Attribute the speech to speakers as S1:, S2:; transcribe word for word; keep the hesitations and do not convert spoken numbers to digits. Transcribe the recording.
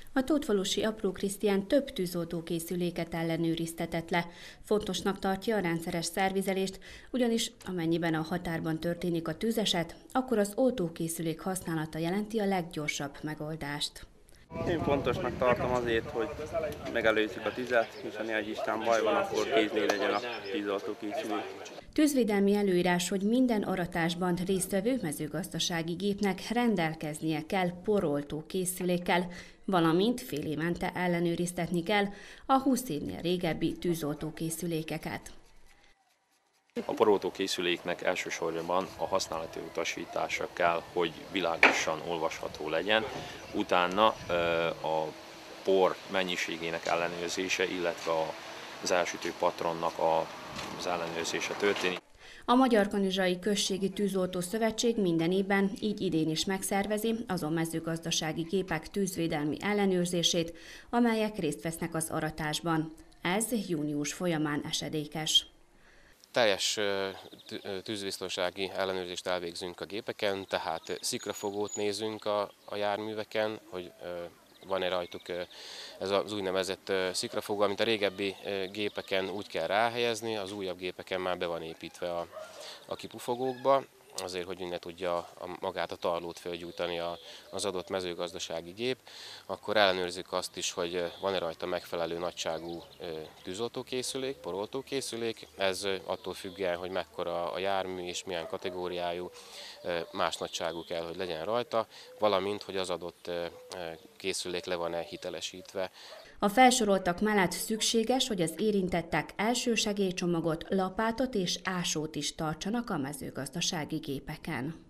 S1: A Tótfalusi Apró Krisztián több tűzoltókészüléket ellenőriztetett le. Fontosnak tartja a rendszeres szervizelést, ugyanis amennyiben a határban történik a tűzeset, akkor az oltókészülék használata jelenti a leggyorsabb megoldást.
S2: Én fontosnak tartom azért, hogy megelőzzük a tüzet, és ha ne Isten baj van, akkor kéznél legyen a tűzoltókészülék.
S1: Tűzvédelmi előírás, hogy minden aratásban résztvevő mezőgazdasági gépnek rendelkeznie kell poroltó készülékkel, valamint fél évente ellenőriztetni kell a húsz évnél régebbi tűzoltókészülékeket.
S3: A poroltókészüléknek elsősorban a használati utasítása kell, hogy világosan olvasható legyen, utána a por mennyiségének ellenőrzése, illetve az elsütő patronnak az ellenőrzése történik.
S1: A Magyar Kanizsai Községi Tűzoltó Szövetség minden évben, így idén is megszervezi azon mezőgazdasági gépek tűzvédelmi ellenőrzését, amelyek részt vesznek az aratásban. Ez június folyamán esedékes.
S4: Teljes tűzbiztonsági ellenőrzést elvégzünk a gépeken, tehát szikrafogót nézünk a, a járműveken, hogy van-e rajtuk ez az úgynevezett szikrafogó, amit a régebbi gépeken úgy kell ráhelyezni, az újabb gépeken már be van építve a, a kipufogókba, azért, hogy ne tudja a, magát a tarlót fölgyújtani az adott mezőgazdasági gép. Akkor ellenőrzzük azt is, hogy van-e rajta megfelelő nagyságú tűzoltókészülék, poroltókészülék. Ez attól függően, hogy mekkora a jármű és milyen kategóriájú, más nagyságú kell, hogy legyen rajta, valamint, hogy az adott készülék le van-e hitelesítve.
S1: A felsoroltak mellett szükséges, hogy az érintettek elsősegélycsomagot, lapátot és ásót is tartsanak a mezőgazdasági gépeken.